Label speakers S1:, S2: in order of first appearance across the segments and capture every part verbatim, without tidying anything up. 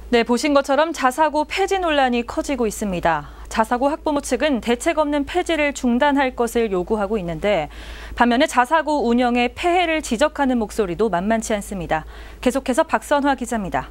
S1: 네, 보신 것처럼 자사고 폐지 논란이 커지고 있습니다. 자사고 학부모 측은 대책 없는 폐지를 중단할 것을 요구하고 있는데 반면에 자사고 운영의 폐해를 지적하는 목소리도 만만치 않습니다. 계속해서 박선화 기자입니다.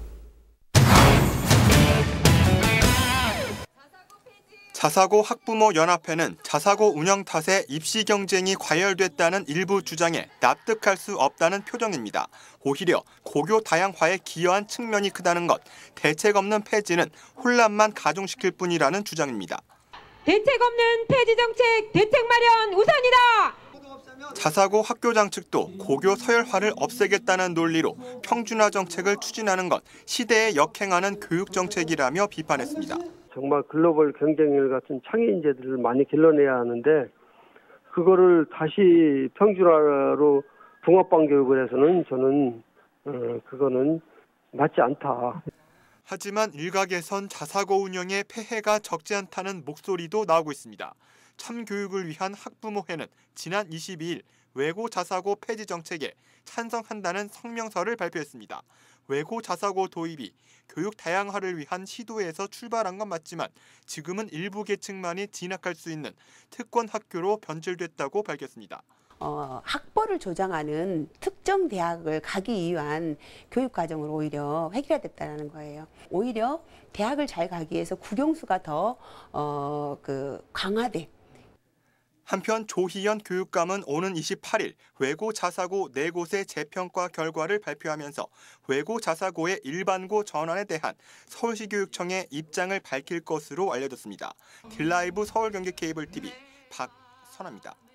S2: 자사고 학부모 연합회는 자사고 운영 탓에 입시 경쟁이 과열됐다는 일부 주장에 납득할 수 없다는 표정입니다. 오히려 고교 다양화에 기여한 측면이 크다는 것, 대책 없는 폐지는 혼란만 가중시킬 뿐이라는 주장입니다.
S3: 대책 없는 폐지 정책, 대책 마련 우선이다!
S2: 자사고 학교장 측도 고교 서열화를 없애겠다는 논리로 평준화 정책을 추진하는 것, 시대에 역행하는 교육 정책이라며 비판했습니다.
S4: 정말 글로벌 경쟁력 같은 창의 인재들을 많이 길러내야 하는데 그거를 다시 평준화로 붕어빵 교육을 해서는 저는 어, 그거는 맞지 않다.
S2: 하지만 일각에선 자사고 운영의 폐해가 적지 않다는 목소리도 나오고 있습니다. 참교육을 위한 학부모회는 지난 이십이일 외고 자사고 폐지 정책에 찬성한다는 성명서를 발표했습니다. 외고 자사고 도입이 교육 다양화를 위한 시도에서 출발한 건 맞지만 지금은 일부 계층만이 진학할 수 있는 특권 학교로 변질됐다고 밝혔습니다.
S5: 어, 학벌을 조장하는 특정 대학을 가기 위한 교육 과정을 오히려 획일화됐다는 거예요. 오히려 대학을 잘 가기 위해서 국영수가 더 어, 그 강화돼.
S2: 한편 조희연 교육감은 오는 이십팔일 외고 자사고 네 곳의 재평가 결과를 발표하면서 외고 자사고의 일반고 전환에 대한 서울시교육청의 입장을 밝힐 것으로 알려졌습니다. 딜라이브 서울경기 케이블 티비 박선아입니다.